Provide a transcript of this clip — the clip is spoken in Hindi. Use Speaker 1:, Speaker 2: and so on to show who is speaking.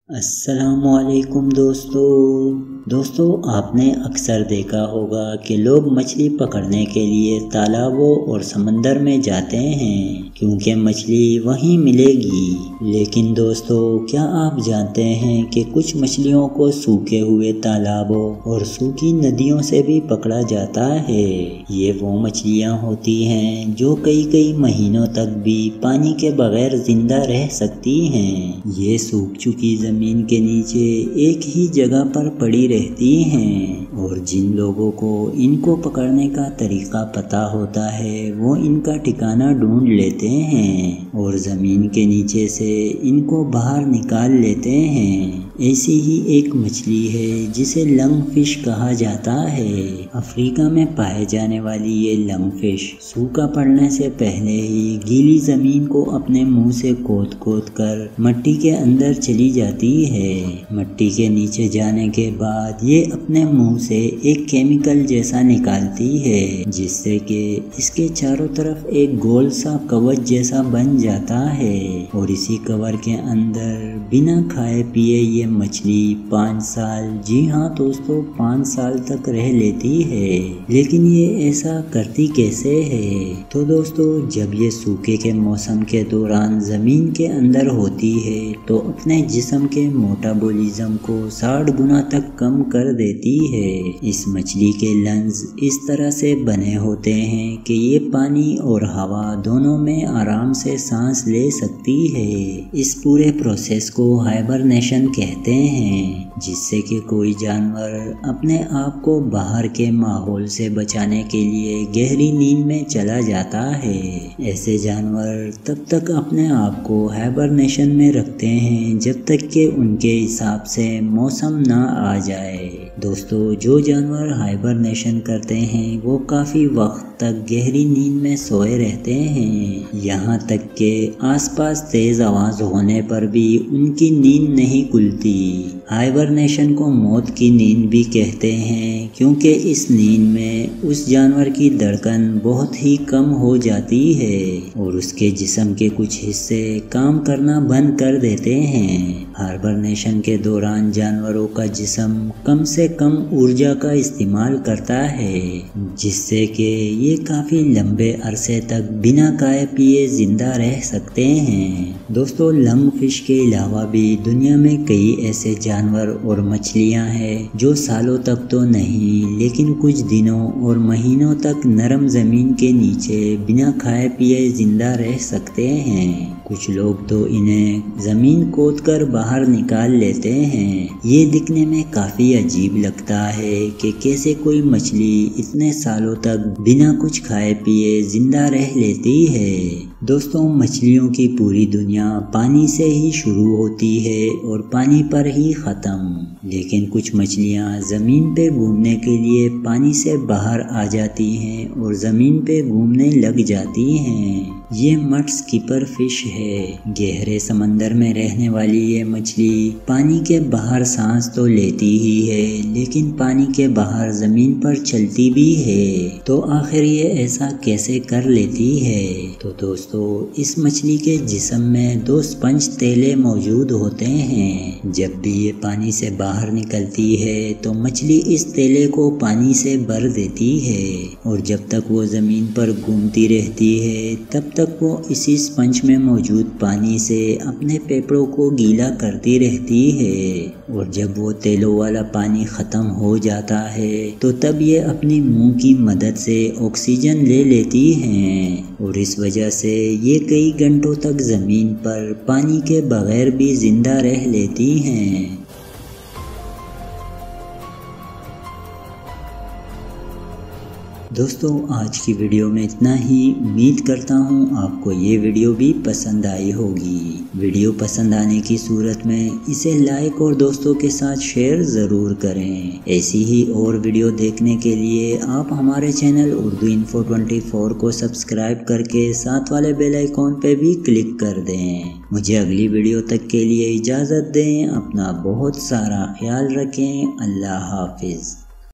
Speaker 1: अस्सलामुअलैकुम दोस्तों आपने अक्सर देखा होगा कि लोग मछली पकड़ने के लिए तालाबों और समंदर में जाते हैं क्योंकि मछली वहीं मिलेगी। लेकिन दोस्तों क्या आप जानते हैं कि कुछ मछलियों को सूखे हुए तालाबों और सूखी नदियों से भी पकड़ा जाता है। ये वो मछलियाँ होती हैं जो कई महीनों तक भी पानी के बगैर जिंदा रह सकती हैं। ये सूख चुकी जमीन के नीचे एक ही जगह पर पड़ी रहती हैं और जिन लोगों को इनको पकड़ने का तरीका पता होता है वो इनका ठिकाना ढूंढ लेते हैं और जमीन के नीचे से इनको बाहर निकाल लेते हैं। ऐसी ही एक मछली है जिसे लंग फिश कहा जाता है। अफ्रीका में पाए जाने वाली ये लंग फिश सूखा पड़ने से पहले ही गीली जमीन को अपने मुंह से खोद कर मिट्टी के अंदर चली जाती है। मिट्टी के नीचे जाने के बाद ये अपने मुंह से एक केमिकल जैसा निकालती है जिससे कि इसके चारों तरफ एक गोल सा कवच जैसा बन जाता है और इसी कवर के अंदर बिना खाए पिए ये मछली 5 साल, जी हाँ दोस्तों 5 साल तक रह लेती है। लेकिन ये ऐसा करती कैसे है? तो दोस्तों जब ये सूखे के मौसम के दौरान जमीन के अंदर होती है तो अपने जिस्म के मेटाबॉलिज्म को 60 गुना तक कम कर देती है। इस मछली के लंग्स इस तरह से बने होते हैं कि ये पानी और हवा दोनों में आराम से सांस ले सकती है। इस पूरे प्रोसेस को हाइबरनेशन कहते हैं जिससे कि कोई जानवर अपने आप को बाहर के माहौल से बचाने के लिए गहरी नींद में चला जाता है। ऐसे जानवर तब तक अपने आप को हाइबरनेशन में रखते हैं जब तक कि उनके हिसाब से मौसम ना आ जाए। दोस्तों जो जानवर हाइबरनेशन करते हैं वो काफ़ी वक्त तक गहरी नींद में सोए रहते हैं, यहाँ तक कि आसपास तेज आवाज़ होने पर भी उनकी नींद नहीं खुलती। हाइबरनेशन को मौत की नींद भी कहते हैं क्योंकि इस नींद में उस जानवर की धड़कन बहुत ही कम हो जाती है और उसके जिस्म के कुछ हिस्से काम करना बंद कर देते हैं। हाइबरनेशन के दौरान जानवरों का जिस्म कम से कम ऊर्जा का इस्तेमाल करता है जिससे कि ये काफ़ी लंबे अरसे तक बिना खाए पिए जिंदा रह सकते हैं। दोस्तों लंग फिश के अलावा भी दुनिया में कई ऐसे जानवर और मछलियां हैं जो सालों तक तो नहीं लेकिन कुछ दिनों और महीनों तक नरम जमीन के नीचे बिना खाए पिए जिंदा रह सकते हैं। कुछ लोग तो इन्हें जमीन खोद कर बाहर निकाल लेते हैं। ये दिखने में काफ़ी अजीब लगता है कि कैसे कोई मछली इतने सालों तक बिना कुछ खाए पिए जिंदा रह लेती है। दोस्तों मछलियों की पूरी दुनिया पानी से ही शुरू होती है और पानी पर ही ख़त्म। लेकिन कुछ मछलियाँ ज़मीन पे घूमने के लिए पानी से बाहर आ जाती हैं और ज़मीन पे घूमने लग जाती हैं। ये मड स्कीपर फिश है। गहरे समंदर में रहने वाली ये मछली पानी के बाहर सांस तो लेती ही है लेकिन पानी के बाहर ज़मीन पर चलती भी है। तो आखिर ये ऐसा कैसे कर लेती है? तो दोस्तों इस मछली के जिस्म में 2 स्पंज तेले मौजूद होते हैं। जब भी ये पानी से बाहर निकलती है तो मछली इस तेले को पानी से भर देती है और जब तक वो ज़मीन पर घूमती रहती है तब तक वो इसी स्पंज में मौजूद पानी से अपने फेफड़ों को गीला करती रहती है और जब वो तेलों वाला पानी ख़त्म हो जाता है तो तब ये अपनी मुंह की मदद से ऑक्सीजन ले लेती हैं और इस वजह से ये कई घंटों तक ज़मीन पर पानी के बगैर भी ज़िंदा रह लेती हैं। दोस्तों आज की वीडियो में इतना ही। उम्मीद करता हूँ आपको ये वीडियो भी पसंद आई होगी। वीडियो पसंद आने की सूरत में इसे लाइक और दोस्तों के साथ शेयर ज़रूर करें। ऐसी ही और वीडियो देखने के लिए आप हमारे चैनल उर्दू इन्फो 24 को सब्सक्राइब करके साथ वाले बेल आइकॉन पे भी क्लिक कर दें। मुझे अगली वीडियो तक के लिए इजाज़त दें। अपना बहुत सारा ख्याल रखें। अल्लाह हाफिज़।